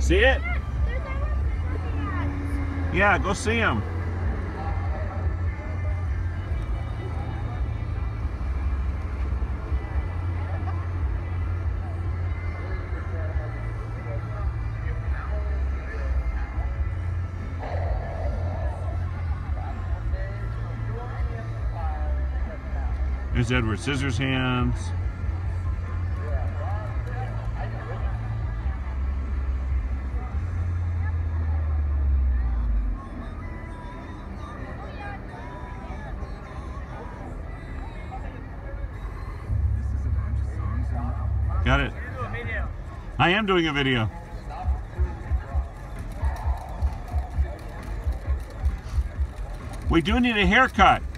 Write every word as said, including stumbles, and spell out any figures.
See it? Yeah, go see him. There's Edward Scissorhands. Got it. I am doing a video. We do need a haircut.